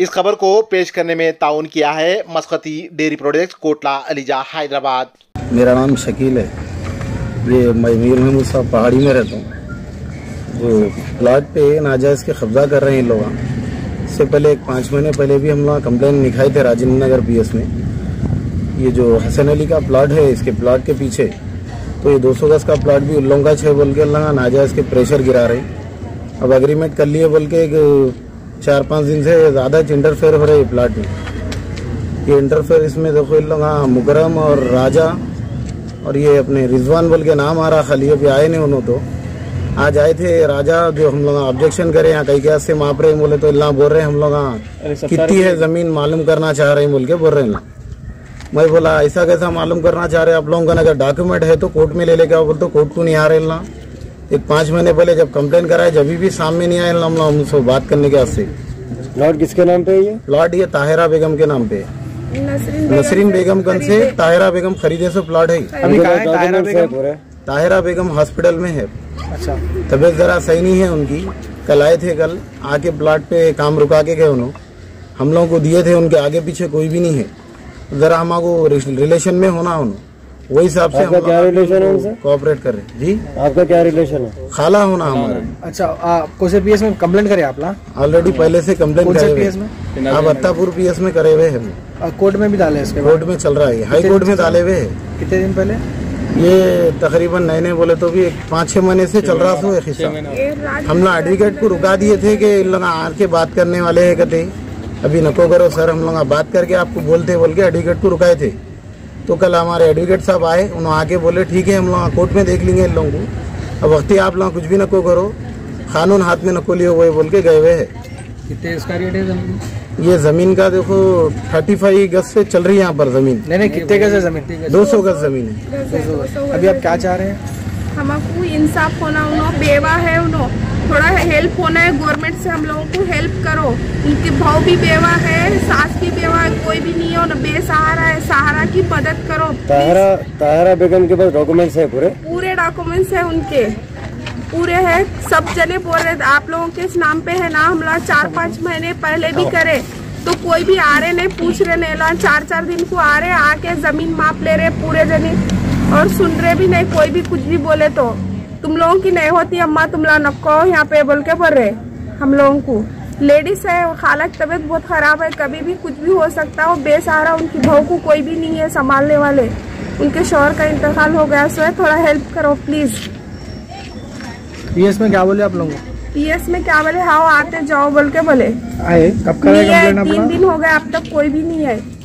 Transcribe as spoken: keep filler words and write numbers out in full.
इस खबर को पेश करने में ताउन किया है मस्कती डेयरी प्रोडक्ट्स, कोटला अलीजा, हैदराबाद। मेरा नाम शकील है, ये मैं मीर महमूद साहब पहाड़ी में रहता हूँ। जो प्लाट पे नाजायज़ के कब्जा कर रहे हैं इन लोग, इससे पहले एक पाँच महीने पहले भी हम लोग कंप्लेन लिखाए थे राजेंद्र नगर पी एस में। ये जो हसन अली का प्लाट है, इसके प्लाट के पीछे तो ये दो सौ गज का प्लाट भी उन लोगों का छः बोल के लगा नाजायज़ के प्रेशर गिरा रहे। अब एग्रीमेंट कर लिए बोल के एक चार पाँच दिन से ज़्यादा इंटरफेयर हो रहे हैं प्लाट में। ये इंटरफेयर इसमें देखो इन लोग मुकरम और राजा और ये अपने रिजवान बोल के नाम आ रहा, खाली अभी आए नहीं उन्होंने। तो आज आए थे राजा, जो हम लोग ऑब्जेक्शन करे यहाँ कई क्या से माप रहे हैं, बोले तो इल्ला बोल रहे हैं हम लोग कितनी है ज़मीन मालूम करना चाह रहे हैं बोल के बोल रहे हैं। मैं बोला ऐसा कैसा मालूम करना चाह रहे हैं आप लोगों का, अगर डॉक्यूमेंट है तो कोर्ट में ले लेके आओ। बोल तो कोर्ट को नहीं आ रहे ना। एक पाँच महीने पहले जब कंप्लेन कराए जब भी सामने नहीं आए हम लोग हमसे बात करने के वास्ते। प्लॉट किसके नाम पे है ये? प्लॉट ये ताहिरा बेगम के नाम पे, नसरीन बेगम गंज से ताहिरा बेगम खरीदे से प्लॉट है। ताहिरा बेगम हॉस्पिटल में है। अच्छा, तबीयत जरा सही नहीं है उनकी। कल आए थे, कल आके प्लॉट पे काम रुका के गए उन्होंने। हम लोगों को दिए थे, उनके आगे पीछे कोई भी नहीं है। जरा हमको रिलेशन में होना उन्होंने, वही हिसाब से हम क्या रिलेशन है उनसे? कोऑपरेट कर रहे जी। आपका क्या रिलेशन है? खाला होना हमारे। अच्छा, कौन से पीएस में कंप्लेंट करे आप ना? ऑलरेडी पहले से कंप्लेंट करे पीएस में, अब अत्तापुर पीएस में करे हुए हैं। कोर्ट में भी डाले इसके बाद? कोर्ट में चल रहा है, हाई कोर्ट में डाले हुए है। कितने दिन पहले? ये तकरीबन नए नए बोले तो भी एक पाँच छह महीने से चल रहा था एक हिस्सा। हम लोग एडवोकेट को रुका दिए थे कि इन लोग आके बात करने वाले है, कहते अभी नको करो सर, हम लोग बात करके आपको बोलते बोल के एडवोकेट को रुकाए थे। तो कल हमारे एडवोकेट साहब आए, उन्होंने आके बोले ठीक है हम लोग कोर्ट में देख लेंगे इन लोगों को, अब वक्ती आप लोग कुछ भी नको करो, कानून हाथ में नको लिए हुए बोल के गए हुए है। कितने इसका रेट है जमीन? ये जमीन का देखो थर्टी फाइव गज से चल रही है यहाँ पर जमीन। नहीं नहीं, कितने गज है जमीन? दो सौ गज जमीन है। अभी आप क्या चाह रहे हैं? हमको इंसाफ होना, उन्होंने बेवा है, उन्होंने थोड़ा हेल्प होना है गवर्नमेंट से, हम लोगों को हेल्प करो। उनके भाव भी बेवा है, सास भी बेवा है, कोई भी नहीं है, उन्हें बेसहारा है, सहारा की मदद करो। ताहिरा ताहिरा बेगम के पास डॉक्यूमेंट्स है? पूरे पूरे डॉक्यूमेंट्स है उनके, पूरे है। सब जने बोल रहे आप लोगों के इस नाम पे है ना, हम लोग चार पाँच महीने पहले भी करे तो कोई भी आ रहे नहीं, पूछ रहे नहीं, चार चार दिन को आ रहे, आके जमीन माप ले रहे पूरे जने और सुन रहे भी नहीं। कोई भी कुछ भी बोले तो तुम लोगों की नहीं होती अम्मा, तुम लोग नको यहाँ पे बोल के बोल रहे। हम लोगों को लेडीज है, खाला की तबीयत बहुत खराब है, कभी भी कुछ भी हो सकता है, वो बेसहारा, उनकी बहू को कोई भी नहीं है संभालने वाले, उनके शौहर का इंतकाल हो गया। सो थोड़ा हेल्प करो प्लीज। पीएस में क्या बोले आप लोगों? पीएस में क्या बोले, हाँ आते जाओ बोल के बोले। आए कब का? तीन दिन हो गए अब तक कोई भी नहीं है।